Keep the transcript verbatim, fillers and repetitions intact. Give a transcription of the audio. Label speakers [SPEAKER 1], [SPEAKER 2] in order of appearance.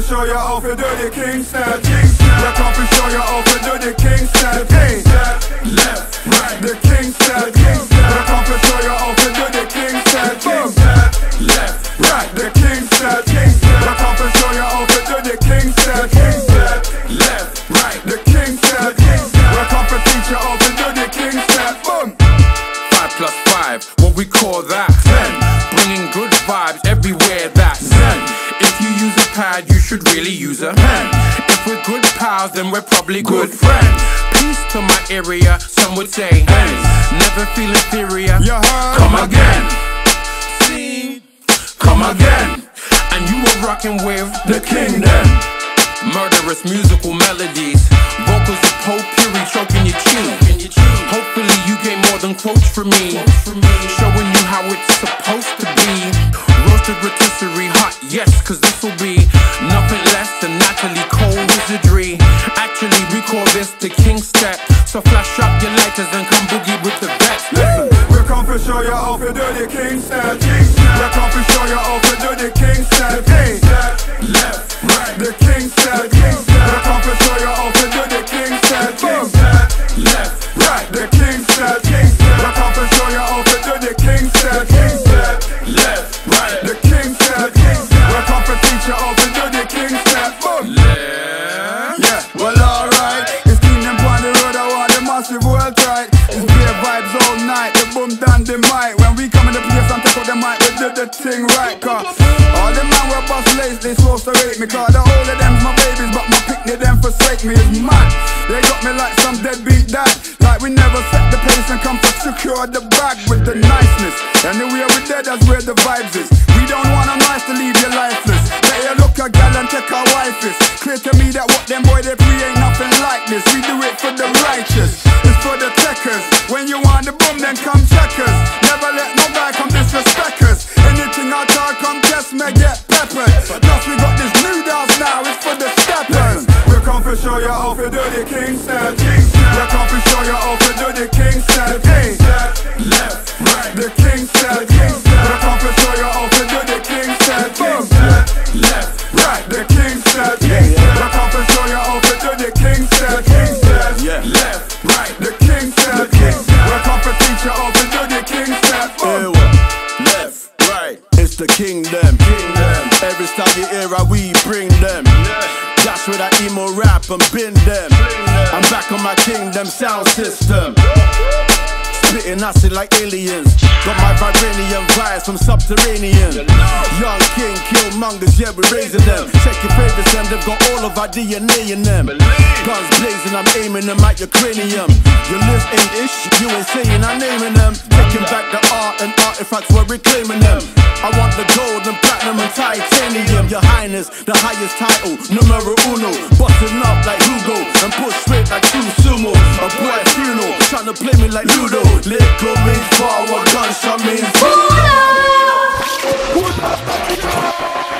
[SPEAKER 1] to show you how to do the king step. We come to show you how to do the king step. Hey, left, right, the king step. We come to show you how to do the king step. Left, right, the king step. We come to show you how to do the king step. Left, right, the king step. We come to teach you how to do the king step. Boom.
[SPEAKER 2] Five plus five, what we call that? Ten. Bringing good vibes everywhere that's Zen. If you use a pad, you should really use a pen. If we're good pals, then we're probably good, good friends. Peace to my area, some would say ends. Never feel inferior,
[SPEAKER 1] you heard?
[SPEAKER 2] Come again. See, come again. And you were rocking with the kingdom. Murderous musical melodies, vocals of potpourri choking your tune. Hopefully you get more than quotes from me, showing you how it's supposed to be. Roasted rotisserie hot, yes, cause this'll be nothing less than Natalie Cole wizardry. Actually we call this the king step. So flash up your lighters and come boogie with the vets. Listen,
[SPEAKER 1] we come to show you how to do the king step. We come to show you how to do the king step. Hey, left, right, the king step. We come to show you how to do the king step. Left, right, the king step. We come to show you how to do the king step. Left, right, the king step. We come to teach you how to do the king step. Boom. Yeah, well alright. It's Kingdom on the road, I want the massive world right. It's beer vibes all night, the boom down the mic. When we come in the place and take out the mic, we do the thing right. Cause all the man were boss lace, they supposed to rate me. Cause the whole of them's my babies, but my picnic them forsake me. It's mad, they got me like some deadbeat dad. Like we never set the pace and come to secure the bag with the niceness. Anywhere we dead, that's where the vibes is. We don't want a nice to leave you lifeless. Let you look a gal and take our wife is. Clear to me that what them boy they pre ain't nothing like this. We do it for the righteous, it's for the techers. When you want the boom, then come check us. Never let no guy come disrespect us. Anything I talk, come test me, get peppered. Plus we got this new dance now, it's for the steppers. We come to show you how to do the king step. We come to show you how to do the king step. Hey, left, right, the king step. We come to show you how to do the king step. Left, right, the king step. We come to show you how to do the king step. Left, right, the king step. We come to teach you how to do the king step.
[SPEAKER 3] Left, right, it's the kingdom. Every style you hear, we bring them. Dash with that emo rap and bin them. I'm back on my kingdom sound system. Spitting acid like aliens. Got my vibranium vibes from subterranean. Young king, killmongers, yeah, we're raising them. Check your favorites, them, they've got all of our D N A in them. Guns blazing, I'm aiming them at your cranium. Your list ain't ish, you ain't saying I'm naming them. Taking back the art and artifacts, we're reclaiming them. I want the gold and platinum and titanium. Your highness, the highest title, numero uno. Busting up like Hugo and push straight like true sumo. A boy funeral, trying to play me like Ludo. Little means forward, gunshot means